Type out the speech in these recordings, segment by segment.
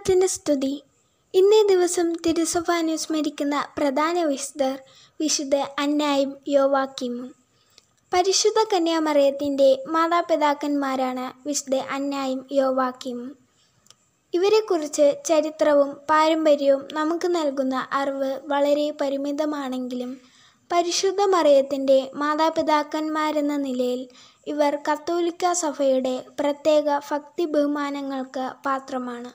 ദൈവത്തിന് സ്തുതി. ഇന്നേ ദിവസം തിരുസഭ അനുസ്മരിക്കുന്ന പ്രധാന വിശുദ്ധർ വിശുദ്ധ അന്നായും യോവാക്കീമും. പരിശുദ്ധ കന്യാമറിയത്തിൻ്റെ മാതാപിതാക്കന്മാരാണ് വിശുദ്ധ അന്നായും യോവാക്കീമും. ഇവരെക്കുറിച്ച് ചരിത്രവും പാരമ്പര്യവും നമുക്ക് നൽകുന്ന അറിവ് വളരെ പരിമിതമാണെങ്കിലും പരിശുദ്ധ മറിയത്തിൻ്റെ മാതാപിതാക്കന്മാരെന്ന നിലയിൽ ഇവർ കത്തോലിക്ക സഭയുടെ പ്രത്യേക ഭക്തി ബഹുമാനങ്ങൾക്ക് പാത്രമാണ്.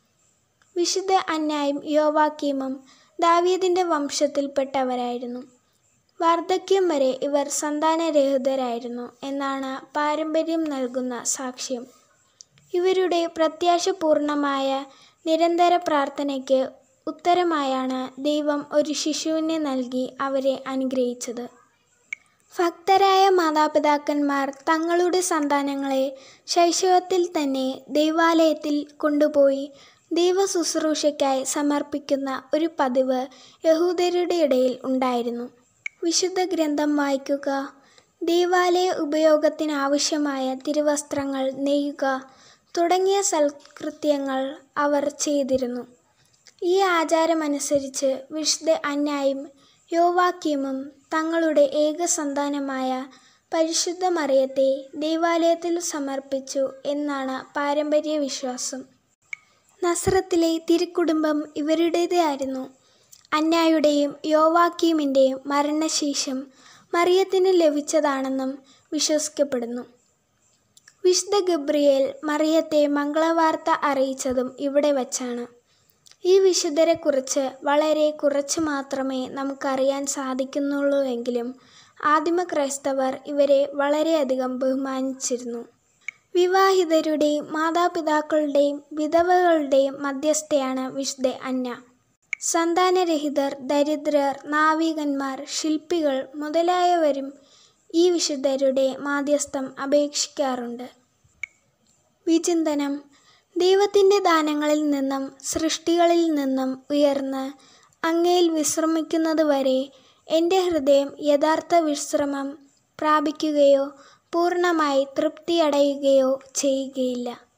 വിശുദ്ധ അന്നായും യോവാക്കീമും ദാവീദിൻ്റെ വംശത്തിൽപ്പെട്ടവരായിരുന്നു. വാർദ്ധക്യം വരെ ഇവർ സന്താനരഹിതരായിരുന്നു എന്നാണ് പാരമ്പര്യം നൽകുന്ന സാക്ഷ്യം. ഇവരുടെ പ്രത്യാശപൂർണമായ നിരന്തര പ്രാർത്ഥനയ്ക്ക് ഉത്തരമായാണ് ദൈവം ഒരു ശിശുവിനെ നൽകി അവരെ അനുഗ്രഹിച്ചത്. ഭക്തരായ മാതാപിതാക്കന്മാർ തങ്ങളുടെ സന്താനങ്ങളെ ശൈശവത്തിൽ തന്നെ ദൈവാലയത്തിൽ കൊണ്ടുപോയി ദൈവശുശ്രൂഷയ്ക്കായി സമർപ്പിക്കുന്ന ഒരു പതിവ് യഹൂദരുടെ ഇടയിൽ ഉണ്ടായിരുന്നു. വിശുദ്ധ ഗ്രന്ഥം വായിക്കുക, ദൈവാലയ ഉപയോഗത്തിനാവശ്യമായ തിരുവസ്ത്രങ്ങൾ നെയ്യുക തുടങ്ങിയ സൽകൃത്യങ്ങൾ അവർ ചെയ്തിരുന്നു. ഈ ആചാരമനുസരിച്ച് വിശുദ്ധ അന്നായും യോവാക്കീമും തങ്ങളുടെ ഏക സന്താനമായ പരിശുദ്ധ മറിയത്തെ ദൈവാലയത്തിൽ സമർപ്പിച്ചു എന്നാണ് പാരമ്പര്യ വിശ്വാസം. നസ്രത്തിലെ തിരുക്കുടുംബം ഇവരുടേതായിരുന്നു. അന്നായുടെയും യോവാക്കീമിൻ്റെയും മരണശേഷം മറിയത്തിന് ലഭിച്ചതാണെന്നും വിശ്വസിക്കപ്പെടുന്നു. വിശുദ്ധ ഗബ്രിയേൽ മറിയത്തെ മംഗളവാർത്ത അറിയിച്ചതും ഇവിടെ വച്ചാണ്. ഈ വിശുദ്ധരെക്കുറിച്ച് വളരെ കുറച്ച് മാത്രമേ നമുക്കറിയാൻ സാധിക്കുന്നുള്ളൂവെങ്കിലും ആദിമ ക്രൈസ്തവർ ഇവരെ വളരെയധികം ബഹുമാനിച്ചിരുന്നു. വിവാഹിതരുടെയും മാതാപിതാക്കളുടെയും വിധവകളുടെയും മധ്യസ്ഥയാണ് വിശുദ്ധ അന്ന. സന്താനരഹിതർ, ദരിദ്രർ, നാവികന്മാർ, ശില്പികൾ മുതലായവരും ഈ വിശുദ്ധരുടെ മാധ്യസ്ഥം അപേക്ഷിക്കാറുണ്ട്. വിചിന്തനം. ദൈവത്തിൻ്റെ ദാനങ്ങളിൽ നിന്നും സൃഷ്ടികളിൽ നിന്നും ഉയർന്ന് അങ്ങയിൽ വിശ്രമിക്കുന്നതുവരെ എൻ്റെ ഹൃദയം യഥാർത്ഥ വിശ്രമം പ്രാപിക്കുകയോ പൂർണ്ണമായി തൃപ്തിയടയുകയോ ചെയ്യുകയില്ല.